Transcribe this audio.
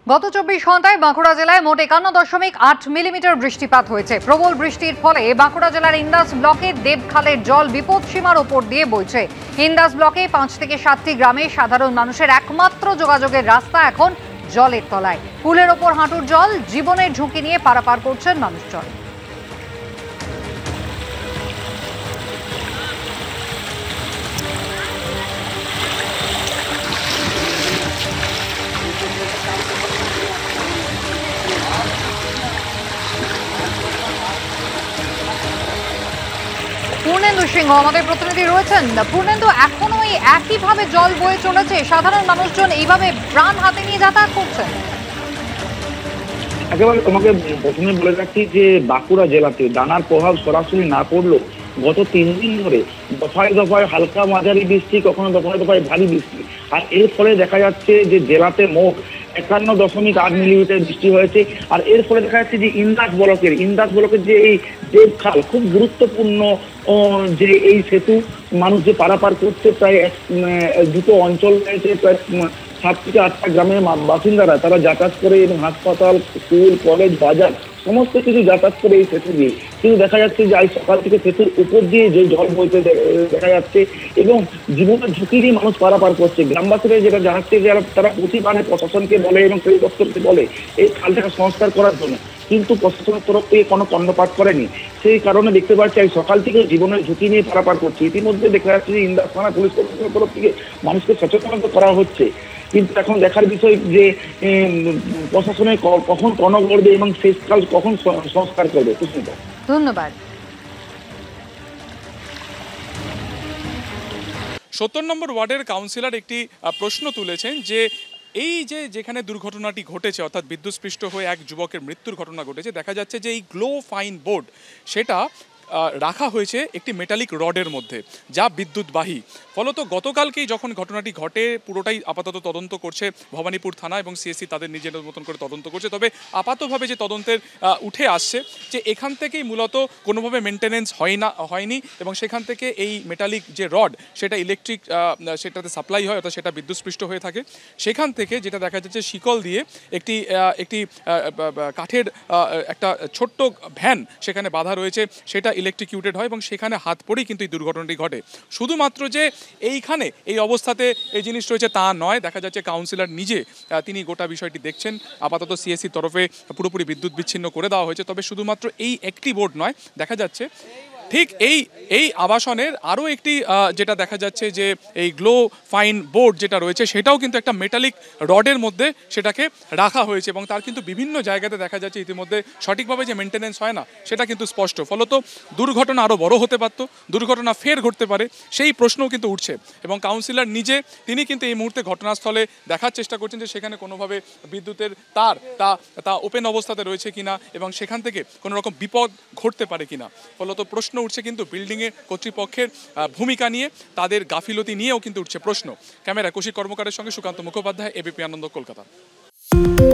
গত 24 ঘন্টায় বাঁকুড়া জেলায় মোট 51.8 মিলিমিটার বৃষ্টিপাত হয়েছে। প্রবল বৃষ্টির ফলে বাঁকুড়া জেলার ইন্দাস ব্লকের দেবখালের জল বিপদসীমার ওপর দিয়ে বইছে। ইন্দাস ব্লকে 5 থেকে 7টি গ্রামে সাধারণ মানুষের একমাত্র যোগাযোগের রাস্তা এখন জলের তলায়। পুলের ওপর হাঁটুর জল, জীবনের ঝুঁকি নিয়ে পারাপার করছেন মানুষজন। পূর্ণেন্দু সিংহ আমাদের প্রতিনিধি রয়েছেন। পূর্ণেন্দু, এখনো একইভাবে জল বয়ে চলেছে, সাধারণ মানুষজন এইভাবে প্রাণ হাতে নিয়ে যাতায়াত করছেন? একেবারে তোমাকে প্রথমে বলে রাখছি যে বাঁকুড়া জেলাতে দানার প্রভাব সরাসরি না পড়লেও গত 3 দিন ধরে দফায় দফায় হালকা মাঝারি বৃষ্টি, কখনো দফায় দফায় ভারী বৃষ্টি, আর এর ফলে দেখা যাচ্ছে যে জেলাতে মোট 51.8 মিলিমিটার বৃষ্টি হয়েছে। আর এর ফলে দেখা যাচ্ছে যে ইন্দাস ব্লকের যে এই দেবখাল, খুব গুরুত্বপূর্ণ যে এই সেতু, মানুষ যে পারাপার করছে, প্রায় দুটো অঞ্চল রয়েছে, প্রায় 7 থেকে 8টা গ্রামের বাসিন্দারা তারা যাতায়াত করে এবং হাসপাতাল, স্কুল, কলেজ, বাজার সমস্ত কিছু যাতায়াত করে এই সেতু দিয়ে। কিন্তু দেখা যাচ্ছে যে আজ সকাল থেকে সেতুর উপর দিয়ে যে জল বইতে দেখা যাচ্ছে এবং জীবনের ঝুঁকি দিয়ে মানুষ পারাপার করছে। গ্রামবাসীরা যেটা জানাচ্ছে যে তারা প্রতিবারে প্রশাসনকে বলে এবং সেই দপ্তরকে বলে এই খালটাকে সংস্কার করার জন্য, কিন্তু প্রশাসনের তরফ থেকে কোনো কর্ণপাত করেনি। সেই কারণে দেখতে পাচ্ছি আজ সকাল থেকে জীবনের ঝুঁকি নিয়ে পারাপার করছে। ইতিমধ্যে দেখা যাচ্ছে যে ইন্দাস থানা পুলিশ প্রশাসনের তরফ থেকে মানুষকে সচেতনতা করা হচ্ছে, কিন্তু এখন দেখার বিষয় যে প্রশাসনে কখন টনক করবে এবং শেষকাল কখন সংস্কার করবে। ধন্যবাদ। 70 নম্বর ওয়ার্ডের কাউন্সিলর একটি প্রশ্ন তুলেছেন যে এই যেখানে দুর্ঘটনাটি ঘটেছে, অর্থাৎ বিদ্যুৎস্পৃষ্ট হয়ে এক যুবকের মৃত্যুর ঘটনা ঘটেছে, দেখা যাচ্ছে যে এই গ্লো ফাইন বোর্ড সেটা রাখা হয়েছে একটি মেটালিক রডের মধ্যে, যা বিদ্যুৎবাহী। ফলত গতকালকেই যখন ঘটনাটি ঘটে, পুরোটাই আপাতত তদন্ত করছে ভবানীপুর থানা এবং সিএসসি তাদের নিজেদের মতন করে তদন্ত করছে। তবে আপাতভাবে যে তদন্তের উঠে আসছে যে এখান থেকেই মূলত কোনোভাবে মেনটেনেন্স হয়নি এবং সেখান থেকে এই মেটালিক যে রড সেটা ইলেকট্রিক সেটাতে সাপ্লাই হয়, অর্থাৎ সেটা বিদ্যুৎস্পৃষ্ট হয়ে থাকে। সেখান থেকে যেটা দেখা যাচ্ছে শিকল দিয়ে একটি কাঠের একটা ছোট্ট ভ্যান সেখানে বাঁধা রয়েছে, সেটা ইলেকট্রিকিউটেড হয় এবং সেখানে হাত পড়েই কিন্তু এই দুর্ঘটনাটি ঘটে। শুধুমাত্র যে এইখানে এই অবস্থাতে এই জিনিস রয়েছে তা নয়, দেখা যাচ্ছে কাউন্সিলর নিজে তিনি গোটা বিষয়টি দেখছেন। আপাতত সিএসসির তরফে পুরোপুরি বিদ্যুৎ বিচ্ছিন্ন করে দেওয়া হয়েছে। তবে শুধুমাত্র এই একটি বোর্ড নয়, দেখা যাচ্ছে ঠিক এই আবাসনের আরও একটি যেটা দেখা যাচ্ছে যে এই গ্লো ফাইন বোর্ড যেটা রয়েছে সেটাও কিন্তু একটা মেটালিক রডের মধ্যে সেটাকে রাখা হয়েছে এবং তার কিন্তু বিভিন্ন জায়গাতে দেখা যাচ্ছে ইতিমধ্যে সঠিকভাবে যে মেনটেনেন্স হয় না সেটা কিন্তু স্পষ্ট। ফলত দুর্ঘটনা আরও বড় হতে পারত, দুর্ঘটনা ফের ঘটতে পারে, সেই প্রশ্নও কিন্তু উঠছে। এবং কাউন্সিলর নিজে তিনি কিন্তু এই মুহূর্তে ঘটনাস্থলে দেখার চেষ্টা করছেন যে সেখানে কোনোভাবে বিদ্যুতের তার তা ওপেন অবস্থাতে রয়েছে কিনা এবং সেখান থেকে কোনো রকম বিপদ ঘটতে পারে কিনা। ফলত প্রশ্ন উঠছে কিন্তু বিল্ডিংয়ে কর্তৃপক্ষের ভূমিকা নিয়ে, তাদের গাফিলতি নিয়েও কিন্তু উঠছে প্রশ্ন। ক্যামেরা কৌশিক কর্মকারের সঙ্গে সুকান্ত মুখোপাধ্যায়, এবিপি আনন্দ, কলকাতা।